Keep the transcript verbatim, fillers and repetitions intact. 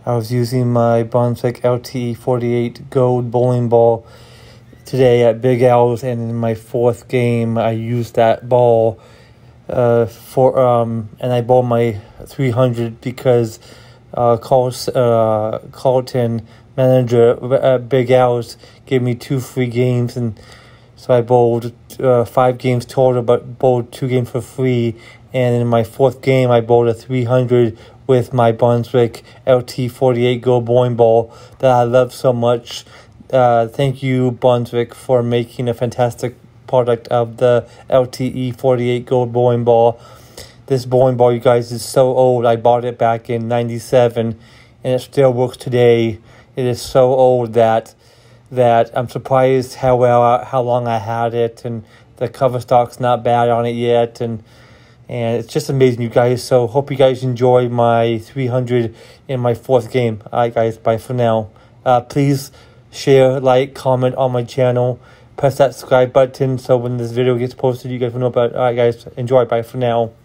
I was using my Brunswick L T E forty-eight gold bowling ball today at Big Al's, and in my fourth game I used that ball uh, for um, and I bowled my three hundred because uh, Carl, uh, Carlton manager at Big Al's gave me two free games, and so I bowled uh, five games total, but bowled two games for free. And in my fourth game, I bowled a three hundred with my Brunswick L T forty-eight gold bowling ball that I love so much. Uh, thank you, Brunswick, for making a fantastic product of the L T E forty-eight gold bowling ball. This bowling ball, you guys, is so old. I bought it back in ninety-seven, and it still works today. It is so old that that I'm surprised how well how long I had it, and the cover stock's not bad on it yet, and and it's just amazing, you guys. So hope you guys enjoy my three hundred in my fourth game. All right, guys, bye for now. Uh, please share, like, comment on my channel, press that subscribe button so when this video gets posted, you guys will know about it. All right, guys, enjoy. Bye for now.